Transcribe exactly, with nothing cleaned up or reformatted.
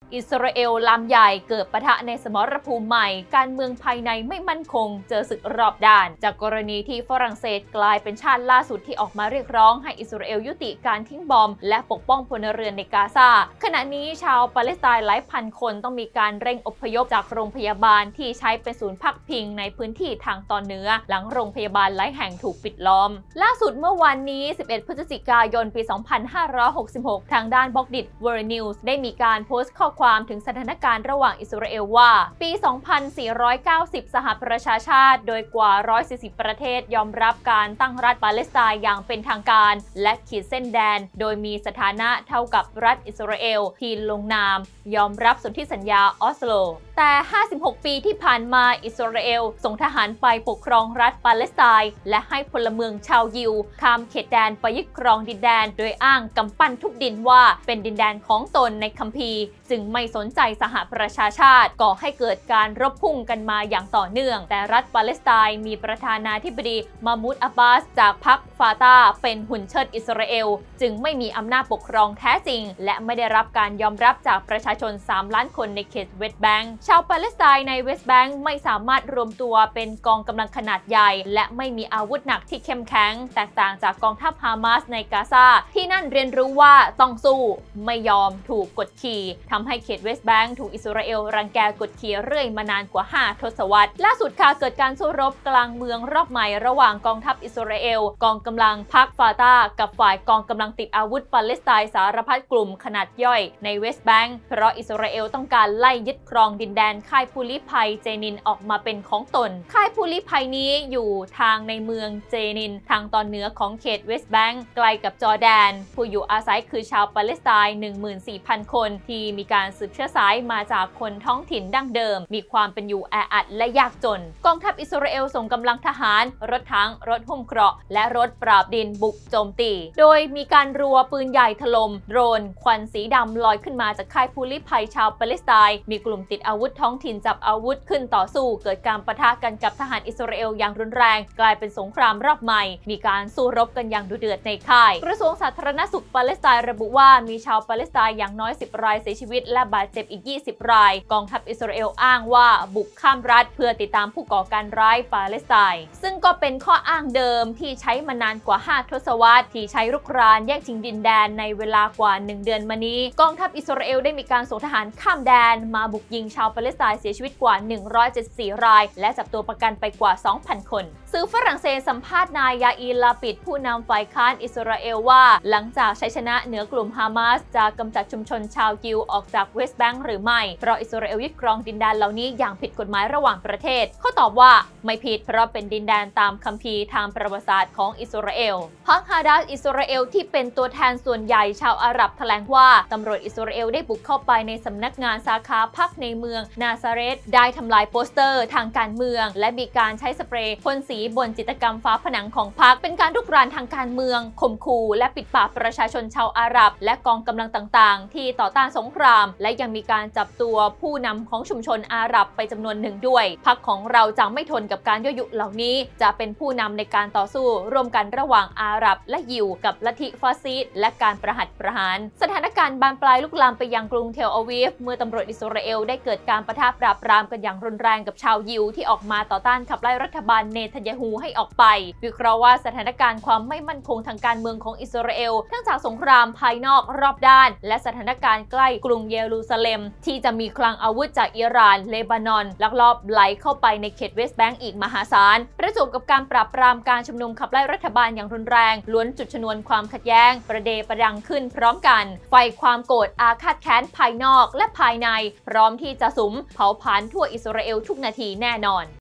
อิสราเอลลำใหญ่เกิดปะทะในสมรภูมิใหม่การเมืองภายในไม่มั่นคงเจอศึกรอบด้านจากกรณีที่ฝรั่งเศสกลายเป็นชาติล่าสุดที่ออกมาเรียกร้องให้อิสราเอลยุติการทิ้งบอมและปกป้องพลเรือนในกาซาขณะนี้ชาวปาเลสไตน์หลายพันคนต้องมีการเร่งอพยพจากโรงพยาบาลที่ใช้เป็นศูนย์พักพิงในพื้นที่ทางตอนเหนือหลังโรงพยาบาลหลายแห่งถูกปิดล้อมล่าสุดเมื่อวันนี้สิบเอ็ดพฤศจิกายนปีสองพันห้าร้อยหกสิบหกทางด้านบล็อกดิท World News ได้มีการโพสต์ข้อความถึงสถานการณ์ระหว่างอิสราเอลว่าปี สองพันสี่ร้อยเก้าสิบ สหประชาชาติโดยกว่า หนึ่งร้อยสี่สิบ ประเทศยอมรับการตั้งรัฐปาเลสไตน์อย่างเป็นทางการและขีดเส้นแดนโดยมีสถานะเท่ากับรัฐอิสราเอลที่ลงนามยอมรับสนธิสัญญาออสโลแต่ห้าสิบหกปีที่ผ่านมาอิสราเอลส่งทหารไปปกครองรัฐปาเลสไตน์และให้พลเมืองชาวยิวข้ามเขตแดนไปยึดครองดินแดนโดยอ้างกำปั้นทุบดินว่าเป็นดินแดนของตนในคัมภีร์จึงไม่สนใจสหประชาชาติก่อให้เกิดการรบพุ่งกันมาอย่างต่อเนื่องแต่รัฐปาเลสไตน์มีประธานาธิบดีมามูดอับบาสจากพรรคฟาตาเป็นหุ่นเชิดอิสราเอลจึงไม่มีอำนาจปกครองแท้จริงและไม่ได้รับการยอมรับจากประชาชนสามล้านคนในเขตเวสต์แบงก์ชาวปาเลสไตน์ในเวสต์แบงก์ไม่สามารถรวมตัวเป็นกองกำลังขนาดใหญ่และไม่มีอาวุธหนักที่เข้มแข็งแตกต่างจากกองทัพฮามาสในกาซาที่นั่นเรียนรู้ว่าต้องสู้ไม่ยอมถูกกดขี่ทำให้เขตเวสต์แบงก์ถูกอิสราเอลรังแกกดขี่เรื่อยมานานกว่าห้าทศวรรษล่าสุดค่ะเกิดการสู้รบกลางเมืองรอบใหม่ระหว่างกองทัพอิสราเอลกองกำลังพรรคฟาตากับฝ่ายกองกำลังติดอาวุธปาเลสไตน์สารพัดกลุ่มขนาดย่อยในเวสต์แบงก์เพราะอิสราเอลต้องการไล่ยึดครองดินแดนค่ายพูลิภัยเจนินออกมาเป็นของตนค่ายพูลิภัยนี้อยู่ทางในเมืองเจนินทางตอนเหนือของเขตเวสต์แบงก์ใกล้กับจอร์แดนผู้อยู่อาศัยคือชาวปาเลสไตน์ หนึ่งหมื่นสี่พัน คนที่มีการสืบเชื้อสายมาจากคนท้องถิ่นดั้งเดิมมีความเป็นอยู่แออัดและยากจนกองทัพอิสราเอลส่งกำลังทหารรถถังรถหุ้มเกราะและรถปราบดินบุกโจมตีโดยมีการรัวปืนใหญ่ถล่มโดรนควันสีดำลอยขึ้นมาจากค่ายพูลิภัยชาวปาเลสไตน์มีกลุ่มติดอาวุธท้องถิ่นจับอาวุธขึ้นต่อสู้เกิดการปะทะกันกับทหารอิสราเอลอย่างรุนแรงกลายเป็นสงครามรอบใหม่มีการสู้รบกันอย่างดุเดือดในค่ายกระทรวงสาธารณสุขปาเลสไตน์ระบุว่ามีชาวปาเลสไตน์อย่างน้อยสิบรายเสียชีวิตและบาดเจ็บอีกยี่สิบรายกองทัพอิสราเอลอ้างว่าบุกข้ามรัฐเพื่อติดตามผู้ก่อการร้ายปาเลสไตน์ซึ่งก็เป็นข้ออ้างเดิมที่ใช้มานานกว่าห้าทศวรรษที่ใช้รุกรานแย่งชิงดินแดนในเวลากว่าหนึ่งเดือนมานี้กองทัพอิสราเอลได้มีการส่งทหารข้ามแดนมาบุกยิงชาวปาเลสไตน์เสียชีวิตกว่าหนึ่งร้อยเจ็ดสิบสี่รายและจับตัวประกันไปกว่า สองพัน คนสื่อฝรั่งเศสสัมภาษณ์นายยาอีลาปิดผู้นำฝ่ายค้านอิสราเอลว่าหลังจากชัยชนะเหนือกลุ่มฮามาสจะกำจัดชุมชนชาวยิวออกจากเวสต์แบงก์หรือไม่เพราะอิสราเอลยึดครองดินแดนเหล่านี้อย่างผิดกฎหมายระหว่างประเทศเขาตอบว่าไม่ผิดเพราะเป็นดินแดนตามคัมภีร์ทางประวัติศาสตร์ของอิสราเอลพรรคฮาดาสอิสราเอลที่เป็นตัวแทนส่วนใหญ่ชาวอาหรับแถลงว่าตำรวจอิสราเอลได้บุกเข้าไปในสำนักงานสาขาพรรคในเมืองนาซาเรตได้ทำลายโปสเตอร์ทางการเมืองและมีการใช้สเปรย์พ่นสีบนจิตรกรรมฝาผนังของพรรคเป็นการรุกรานทางการเมืองข่มขู่และปิดปากประชาชนชาวอาหรับและกองกำลังต่างๆที่ต่อต้านสงครามและยังมีการจับตัวผู้นำของชุมชนอาหรับไปจำนวนหนึ่งด้วยพรรคของเราจะไม่ทนกับการยั่วยุเหล่านี้จะเป็นผู้นำในการต่อสู้ร่วมกันระหว่างอาหรับและยิวกับลัทธิฟาซิสต์และการประหัตประหารสถานการณ์บานปลายลุกลามไปยังกรุงเทลอาวีฟเมื่อตำรวจอิสราเอลได้เกิดการปะทะปราบปรามกันอย่างรุนแรงกับชาวยิวที่ออกมาต่อต้านขับไล่รัฐบาลเนทันยาฮูให้ออกไปวิเคราะห์ว่าสถานการณ์ความไม่มั่นคงทางการเมืองของอิสราเอลทั้งจากสงครามภายนอกรอบด้านและสถานการณ์ใกล้กรุงเยรูซาเล็มที่จะมีคลังอาวุธจากอิหร่านเลบานอนลักลอบไหลเข้าไปในเขตเวสต์แบงก์อีกมหาศาลประจวบกับการปราบปรามการชุมนุมขับไล่รัฐบาลอย่างรุนแรงล้วนจุดชนวนความขัดแย้งประเดประดังขึ้นพร้อมกันไฟความโกรธอาฆาตแค้นภายนอกและภายในพร้อมที่จะสุมเผาผลาญทั่วอิสราเอลทุกนาทีแน่นอน